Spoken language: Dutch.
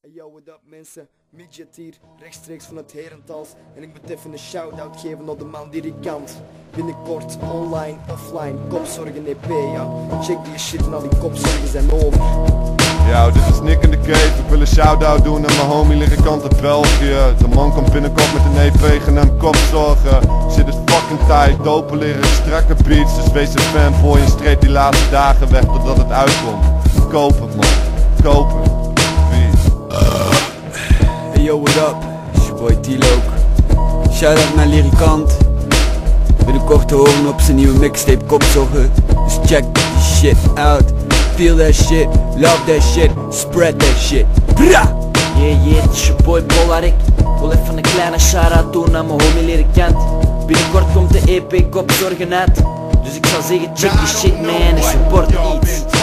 Hey yo, what up mensen, Midget hier, rechtstreeks van het Herentals. En ik moet even een shout-out geven naar de man dirigent. Binnenkort, online, offline, kopzorgen EP, ja. Check die shit, nou die kopzorgen zijn over. Yo, dit is Nick in de Cave. Ik wil een shout-out doen aan mijn homie lirikant uit België. De man komt binnenkort met een EP genaamd Kopzorgen. Shit is fucking tight, dope leren, strakke beats. Dus wees een fanboy en streep die laatste dagen weg totdat het uitkomt. Koop het man, koop het. Hey yo, what up? It's your boy T-Loc. Shout-out naar Lirikant. Binnenkort te horen op zijn nieuwe mixtape Kopzorgen. Dus check die shit out. Feel that shit, love that shit, spread that shit. Bra! Yeah, het is je boy Bollarik. Wil even een kleine shout-out doen aan mijn homie Lirikant. Binnenkort komt de EP Kopzorgen uit. Dus ik zou zeggen check die shit man en support iets.